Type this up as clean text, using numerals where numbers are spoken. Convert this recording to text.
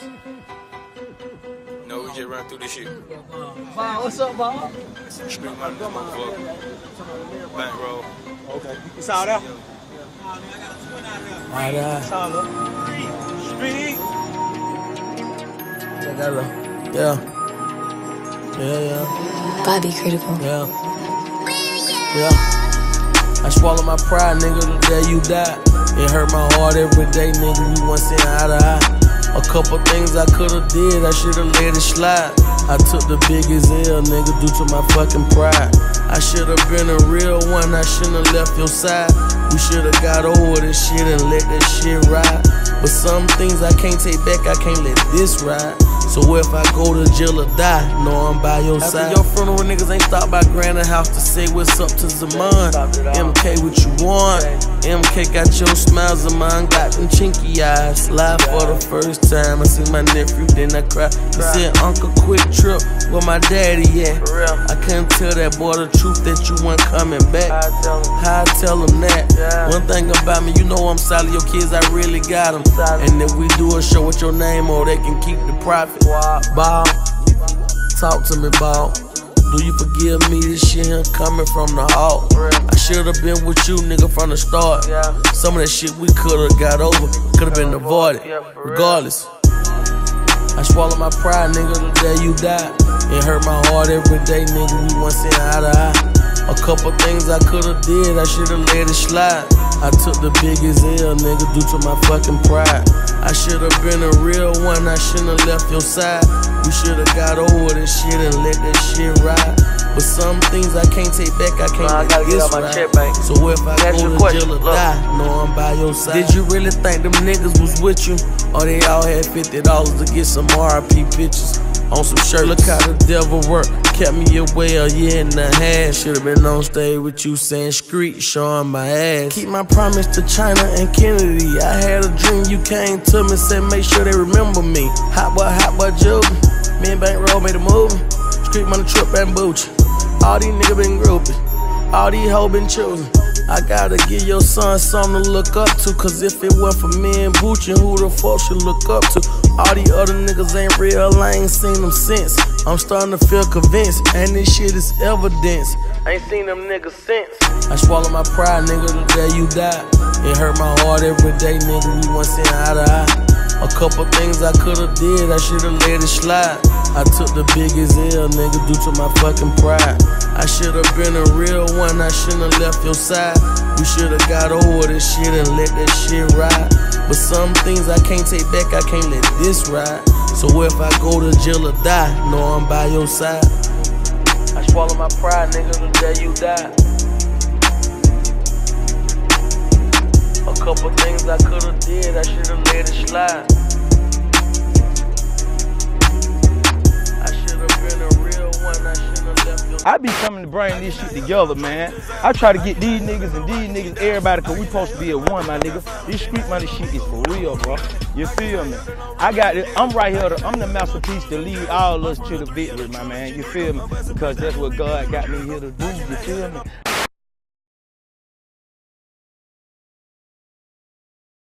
No, we just run through this shit. Bob, what's up, Bob? Street money, motherfucker. Bankroll. Okay. You saw that? Right there. Saw that. Street. Yeah. Bobby critical. Yeah. I swallow my pride, nigga, the day you died. It hurt my heart every day, nigga, we wasn't seeing eye to eye. A couple things I could've did, I should've let it slide. I took the biggest L, nigga, due to my fucking pride. I should've been a real one, I shouldn't have left your side. We should've got over this shit and let that shit ride. But some things I can't take back, I can't let this ride. So if I go to jail or die, know I'm by your side. After your funeral, niggas ain't stopped by Granite House to say what's up to Zaman. MK, what you want? MK got your smile, Zaman got them chinky eyes. Live for the first time, I see my nephew, then I cry. He said, Uncle Quicktrip, where my daddy at? I couldn't tell that boy the truth that you weren't coming back. How I tell him that? One thing about me, you know I'm solid, your kids, I really got them. And if we do a show with your name on, they can keep the profit. Bob, talk to me, Bob. Do you forgive me? This shit here coming from the heart. I should've been with you, nigga, from the start. Some of that shit we could've got over, could've been avoided. Regardless, I swallow my pride, nigga, the day you died. It hurt my heart every day, nigga, we wasn't seeing eye to eye. A couple things I could've did, I should've let it slide. I took the biggest L, nigga, due to my fucking pride. I should've been a real one, I shouldn't have left your side. We should've got over this shit and let that shit ride. But some things I can't take back, I can't let this ride. So if I go to jail or die, know I'm by your side. Did you really think them niggas was with you? Or they all had $50 to get some RP pictures on some shirts? Look how the devil worked, kept me away a year and a half. Should've been on stage with you saying street, showing my ass. Keep my promise to China and Kennedy. I had a dream, you came to me, said make sure they remember me. Hot boy, Juby. Me and Bankroll made a movie. Street money, trip and boochie. All these niggas been groupie. All these hoes been choosing. I gotta give your son something to look up to. Cause if it weren't for me and Boochie, who the fuck should look up to? All these other niggas ain't real, I ain't seen them since. I'm starting to feel convinced, and this shit is evidence. I ain't seen them niggas since. I swallow my pride, nigga, the day you died. It hurt my heart every day, nigga, we wasn't seeing eye to eye. A couple things I could've did, I should've let it slide. I took the biggest L, nigga, due to my fucking pride. I should've been a real one, I shouldn't have left your side. We should've got over this shit and let that shit ride. But some things I can't take back, I can't let this ride. So if I go to jail or die, know I'm by your side. I swallow my pride, nigga, the day you died. A couple things I could've did, I should've let it slide. I should've been a real one, I shouldn't have left your... I be coming to bring this shit together, man. I try to get these niggas and everybody, cause we supposed to be at one, my nigga. This street money shit is for real, bro. You feel me? I got it. I'm right here. I'm the masterpiece to lead all us to the victory, my man. You feel me? Because that's what God got me here to do. You feel me?